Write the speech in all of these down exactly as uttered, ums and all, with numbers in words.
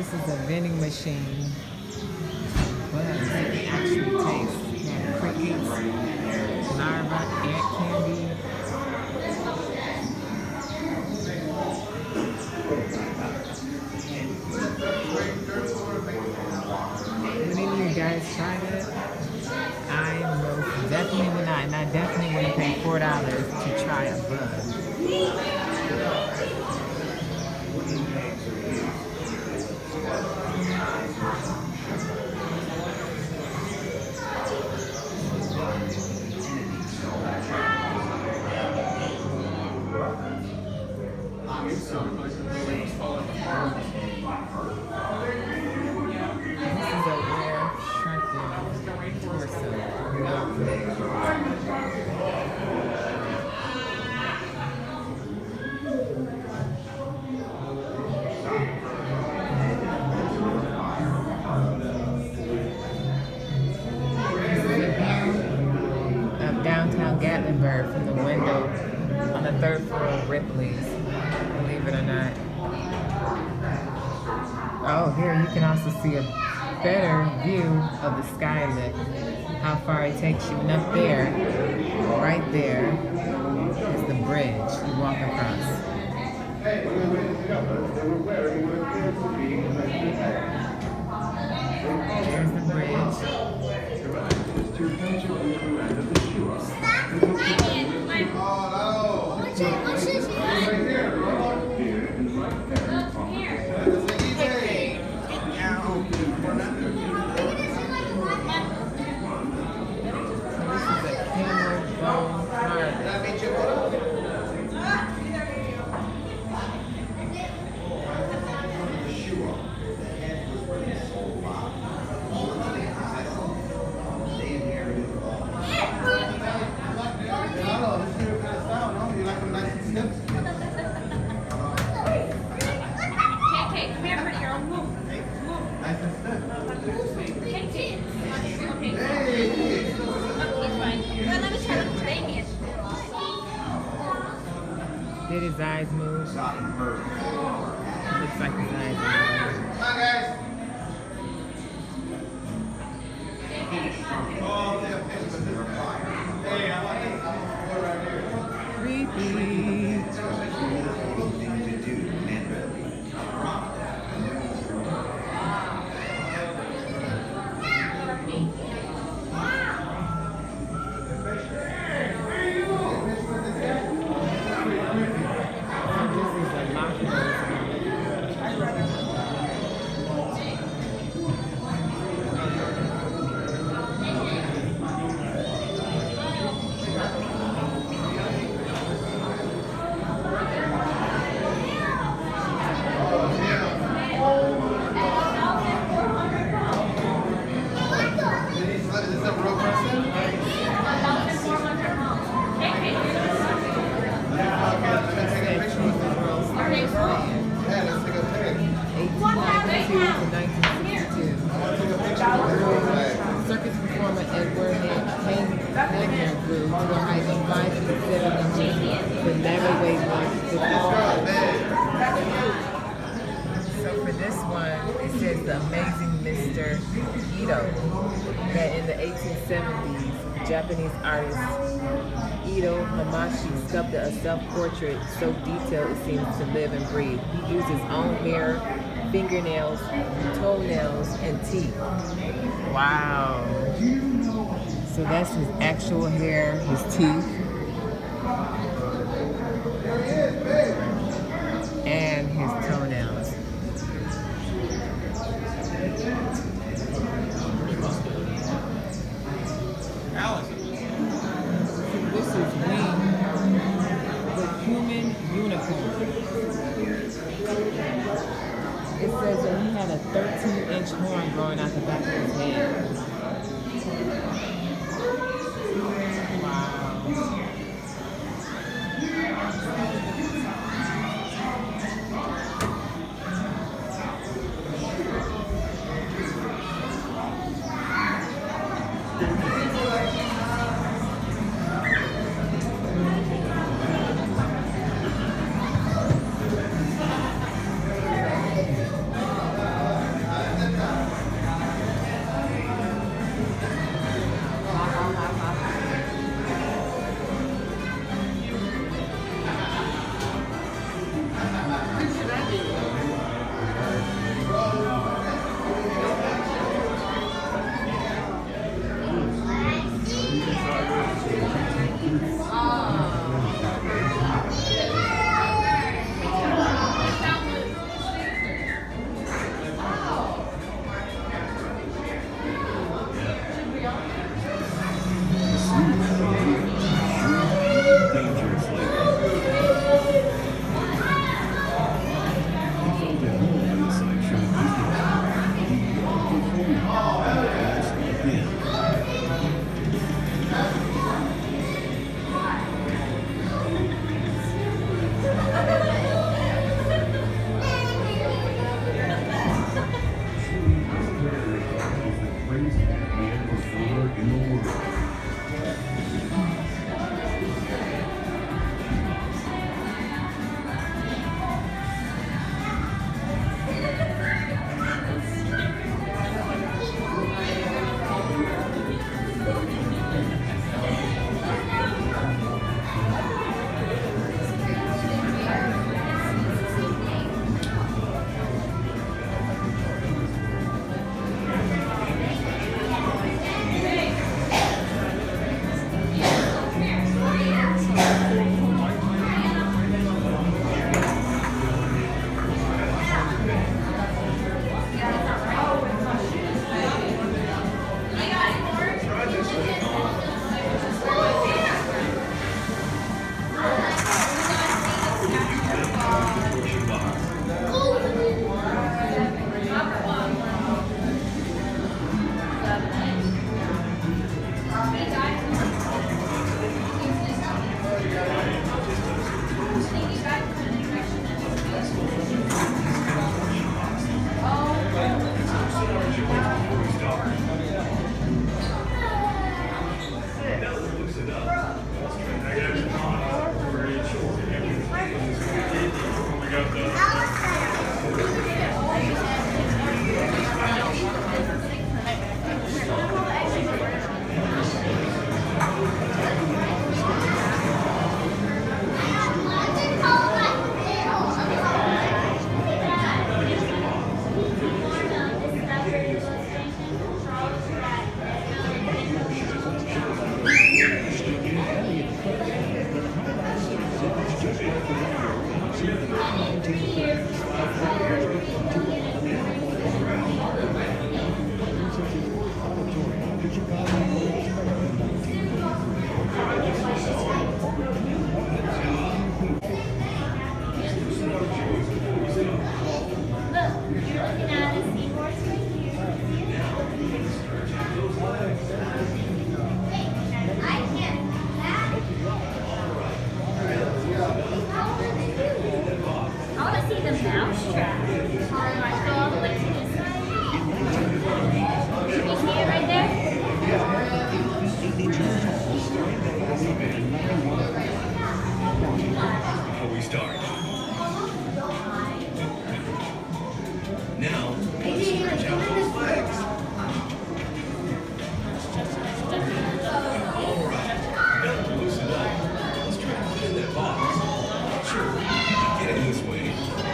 This is a vending machine, but it actually tastes like crickets, larva, ant candy. Would any of you guys try that? I most definitely would not, and I definitely wouldn't pay four dollars to try a bug. Downtown Gatlinburg from the window on the third floor of Ripley's, believe it or not. Oh, here you can also see a better view of the skylit, how far it takes you. And up there, right there, is the bridge you walk across. There's the bridge. Did his eyes move? Looks like his eyes move. Hi guys. Creepy. Circus performer Edward Hagner grew to a height of five feet seven inches, but never weighed more than So for this one, it says the amazing Mister Ito, that in the eighteen seventies, Japanese artist Ito Hamashi sculpted a self-portrait so detailed it seems to live and breathe. He used his own hair, fingernails, toenails, and teeth. Wow. So that's his actual hair, his teeth, and his toenails. This is Wing, the human unicorn. It says that he had a thirteen inch horn growing out the back of his head. Wow. right there? Before we start. Now, stretch out those legs. Alright, now to loosen up. Let's try to get in that box. Sure, you can get it this way.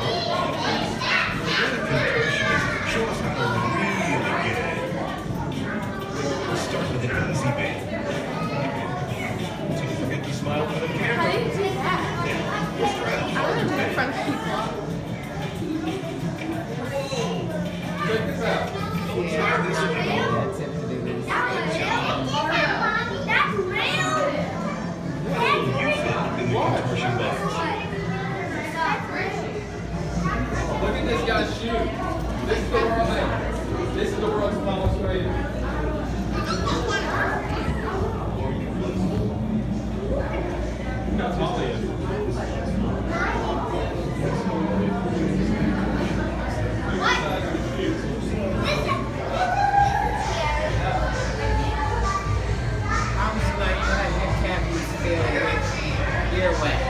The contortionist show us how to really get it. Let's start with an easy bit. Don't forget to smile for the camera. How do you do that? Let's try to I want to do it from people. check this out. We'll Yeah, try I'm this not one. gonna attempt to do this. That's real. That's real. You fit in the contortion box. Look at this guy's shoe. This is the world. This is the world's tallest wave. How tall he is. I was like, let your cavities fill with earwax.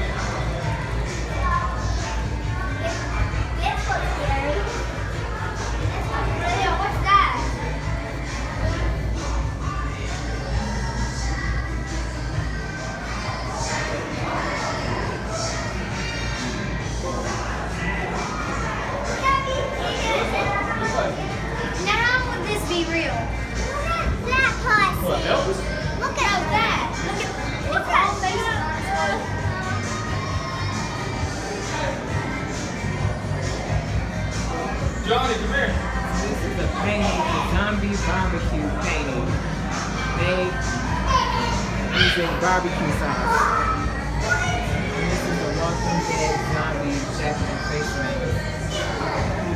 What's that? Now how would this be real? Look at that pussy. What, Elvis? Look at that. Look at look at that. Johnny, come here. This is a painting, a zombie barbecue painting made using barbecue sauce. And this is a Walking Dead zombie Japanese face mask.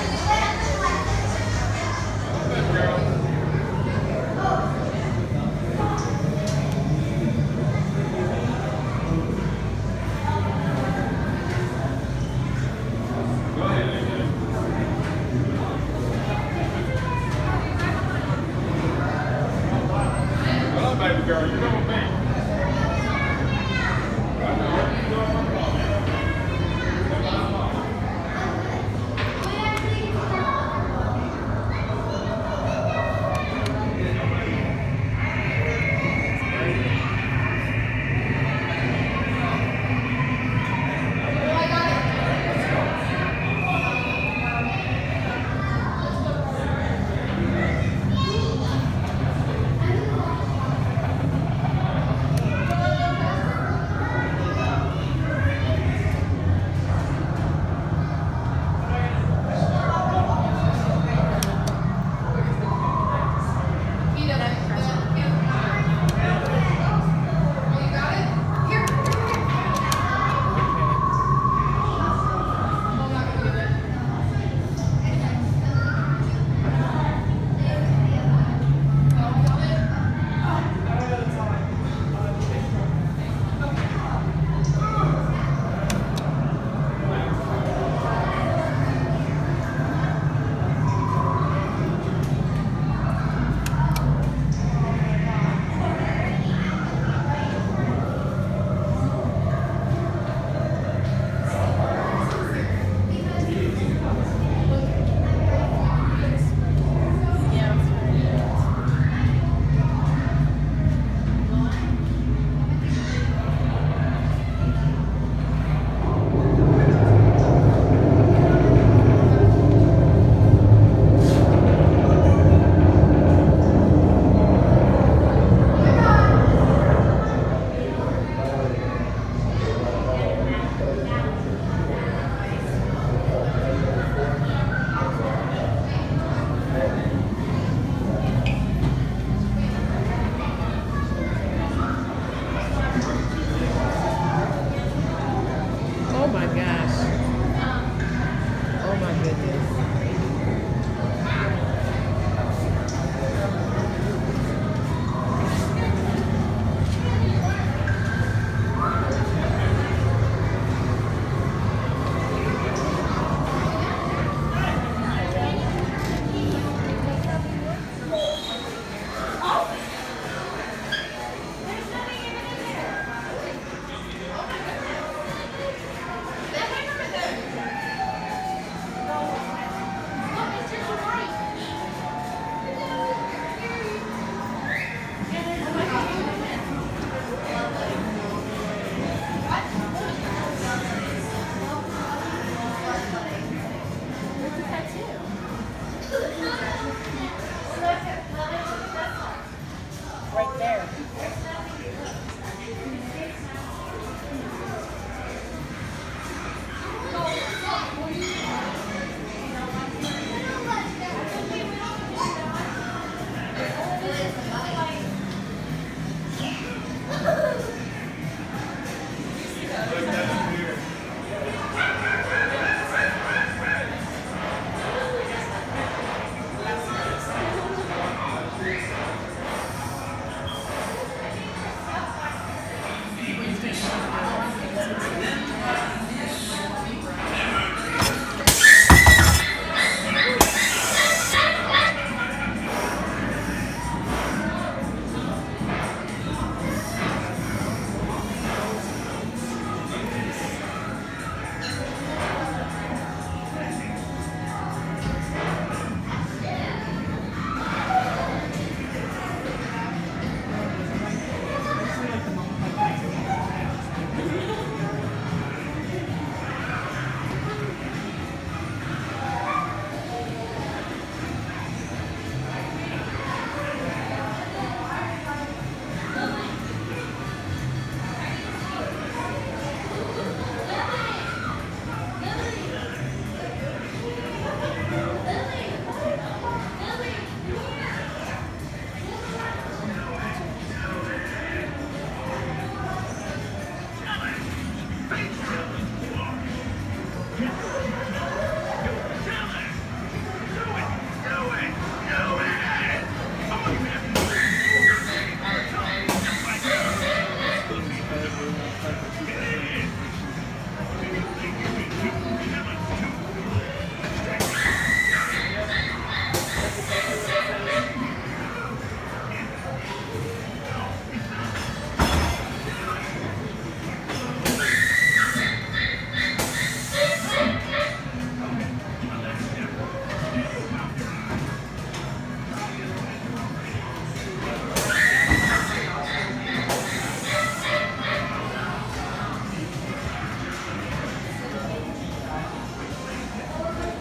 Go ahead, A J. Come on, baby girl. You know what I mean. I know. You know what I'm talking about.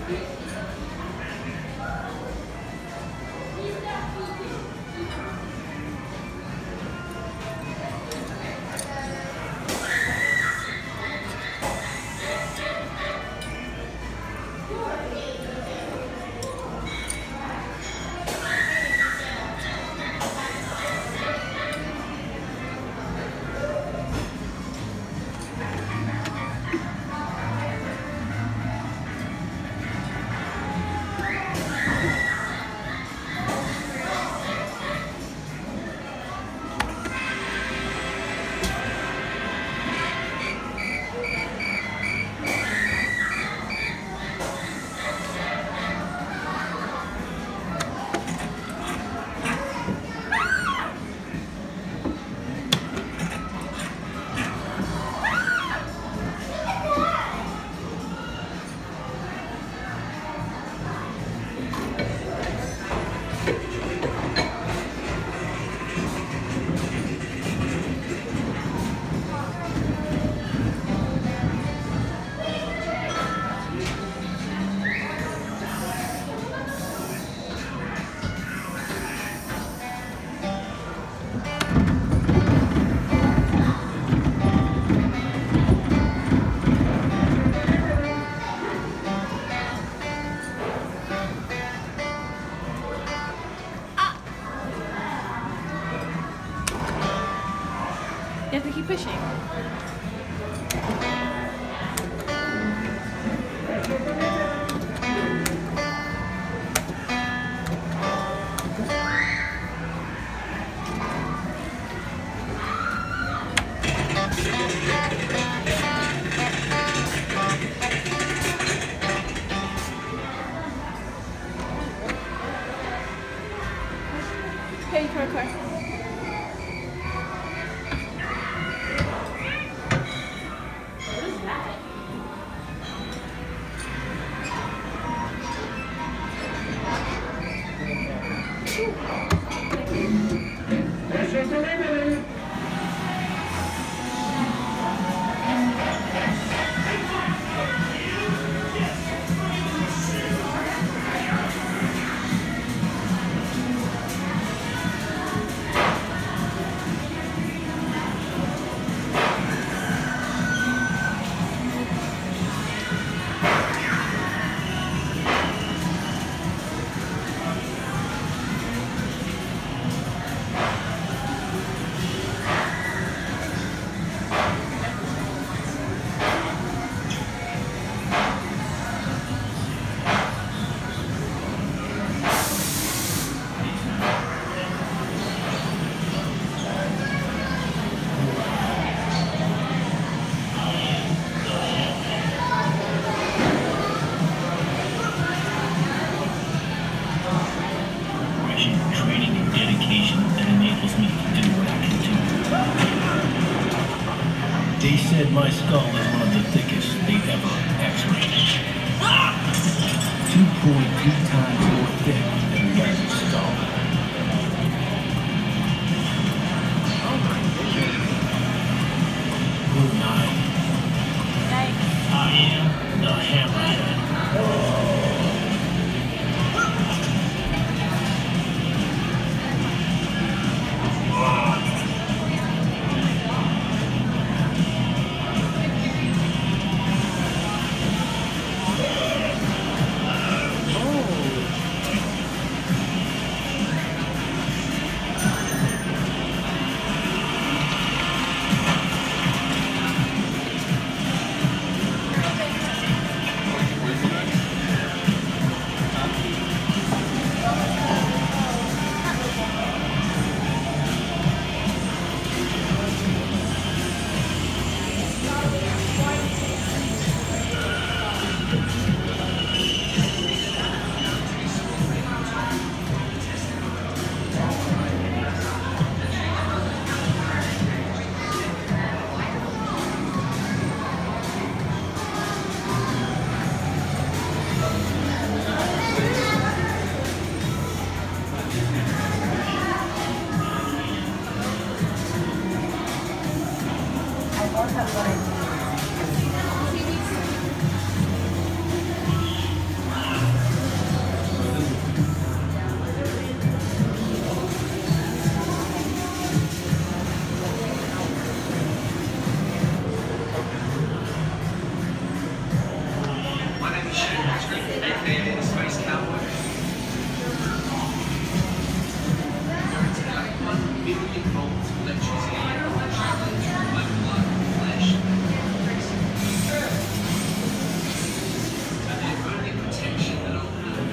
You have to keep pushing. Hey, car, car. They said my skull is one of the thickest they've ever x-rayed. two point two times more thick than the guy's skull. Who am I? I am the Hammerhead. aka the Space Cowboy. Guaranteed like one million volts of electricity traveling through my blood and flesh. And the only protection that I'll have.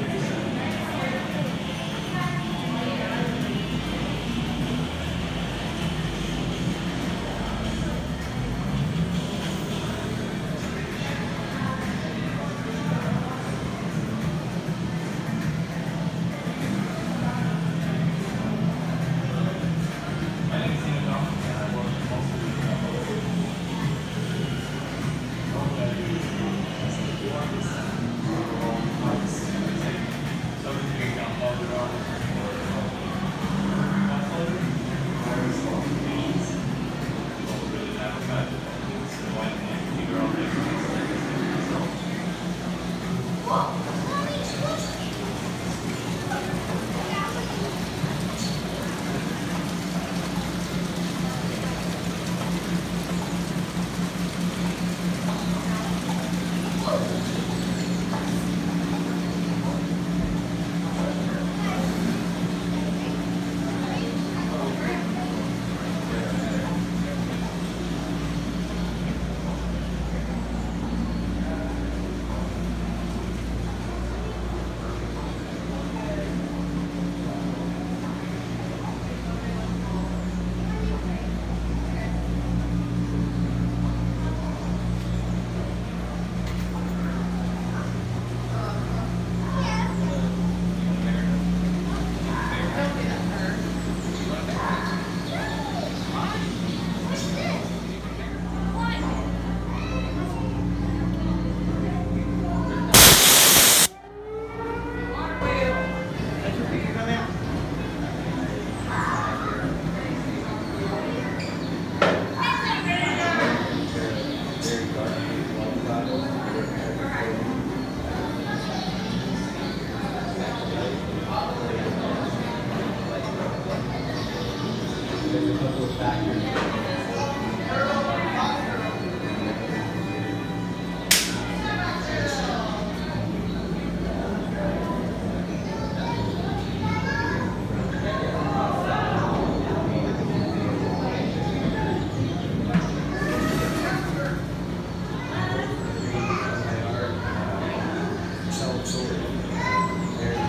There